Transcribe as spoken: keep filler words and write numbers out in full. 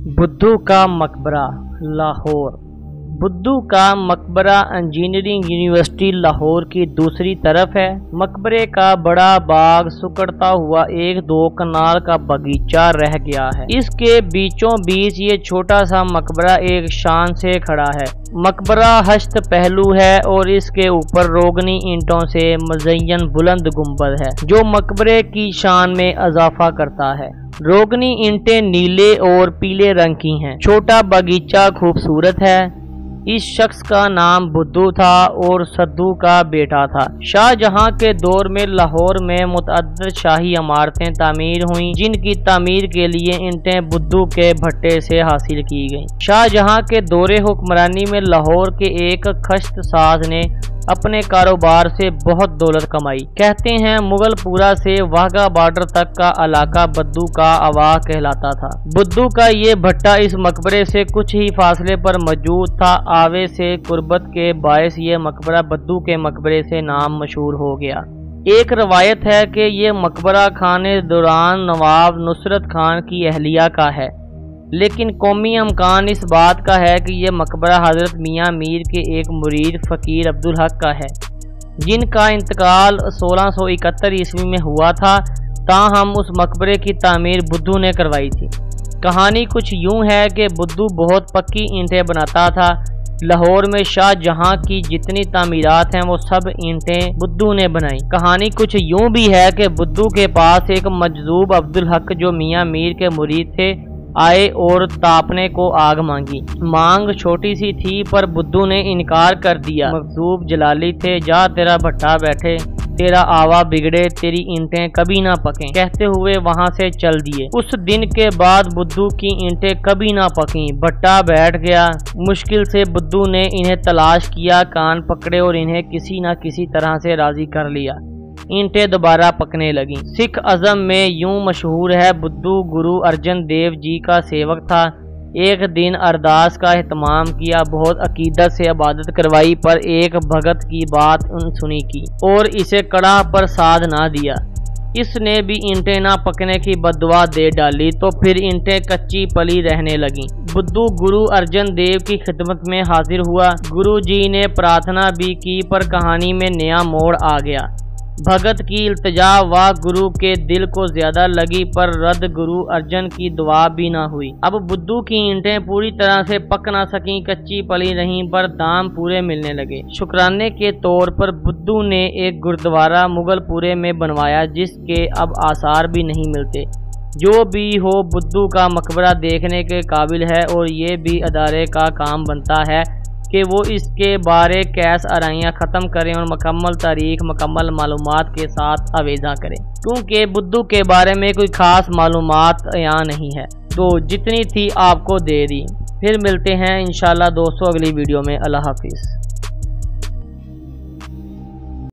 बुद्धू का मकबरा लाहौर। बुद्धू का मकबरा इंजीनियरिंग यूनिवर्सिटी लाहौर की दूसरी तरफ है। मकबरे का बड़ा बाग सुकड़ता हुआ एक दो कनाल का बगीचा रह गया है। इसके बीचों बीच ये छोटा सा मकबरा एक शान से खड़ा है। मकबरा हस्त पहलू है और इसके ऊपर रोगनी ईंटों से मज़य्यन बुलंद गुंबद है जो मकबरे की शान में इजाफा करता है। रोगनी ईंटें नीले और पीले रंग की हैं। छोटा बगीचा खूबसूरत है। इस शख्स का नाम बुद्धू था और सद्दू का बेटा था। शाहजहां के दौर में लाहौर में मुतअद्दिद शाही इमारतें तामीर हुई जिनकी तामीर के लिए ईंटें बुद्धू के भट्टे से हासिल की गईं। शाहजहां के दौरे हुक्मरानी में लाहौर के एक खश्त साज ने अपने कारोबार से बहुत दौलत कमाई। कहते हैं मुगलपुरा से वाघा बॉर्डर तक का इलाका बुद्धू का अवाह कहलाता था। बुद्धू का ये भट्टा इस मकबरे से कुछ ही फासले पर मौजूद था। आवे से कुर्बत के बायस ये मकबरा बुद्धू के मकबरे से नाम मशहूर हो गया। एक रवायत है कि ये मकबरा खाने दौरान नवाब नुसरत खान की अहलिया का है, लेकिन कौमी अमकान इस बात का है कि यह मकबरा हज़रत मियाँ मीर के एक मुरीद फ़कीर अब्दुल हक का है जिनका इंतकाल सोलह सौ इकहत्तर ईस्वी में हुआ था। ताहम उस मकबरे की तामीर बुद्धू ने करवाई थी। कहानी कुछ यूं है कि बुद्धू बहुत पक्की ईंटें बनाता था। लाहौर में शाहजहां की जितनी तामीरात हैं वो सब ईंटें बुद्धू ने बनाई। कहानी कुछ यूं भी है कि बुद्धू के पास एक मजजूब अब्दुल हक जो मियाँ मीर के मुरीद थे आए और तापने को आग मांगी। मांग छोटी सी थी पर बुद्धू ने इनकार कर दिया। मजजूब जलाली थे। जा तेरा भट्टा बैठे, तेरा आवा बिगड़े, तेरी ईंटें कभी ना पकें, कहते हुए वहां से चल दिए। उस दिन के बाद बुद्धू की ईंटें कभी ना पकीं। भट्टा बैठ गया। मुश्किल से बुद्धू ने इन्हें तलाश किया, कान पकड़े और इन्हें किसी न किसी तरह से राजी कर लिया। ईंटें दोबारा पकने लगीं। सिख अज़म में यूं मशहूर है बुद्धू गुरु अर्जन देव जी का सेवक था। एक दिन अरदास का एहतमाम किया, बहुत अकीदत से इबादत करवाई, पर एक भगत की बात उन सुनी की और इसे कड़ाह पर साध ना दिया। इसने भी ईंटें ना पकने की बददुआ दे डाली तो फिर ईंटें कच्ची पली रहने लगीं। बुद्धू गुरु अर्जन देव की खिदमत में हाजिर हुआ। गुरु जी ने प्रार्थना भी की पर कहानी में नया मोड़ आ गया। भगत की इल्तिजा व गुरु के दिल को ज्यादा लगी पर रद्द गुरु अर्जन की दुआ भी ना हुई। अब बुद्धू की ईंटें पूरी तरह से पक ना सकी, कच्ची पली रहीं पर दाम पूरे मिलने लगे। शुक्राने के तौर पर बुद्धू ने एक गुरुद्वारा मुगलपुरे में बनवाया जिसके अब आसार भी नहीं मिलते। जो भी हो बुद्धू का मकबरा देखने के काबिल है और ये भी अदारे का काम बनता है कि वो इसके बारे कैस आराइयाँ ख़त्म करें और मुकम्मल तारीख मुकम्मल मालूमात के साथ आवेज़ा करें, क्योंकि बुद्धू के बारे में कोई ख़ास मालूमात यहाँ नहीं है। तो जितनी थी आपको दे दी। फिर मिलते हैं इंशाल्लाह दोस्तों अगली वीडियो में। अल्लाह हाफिज़।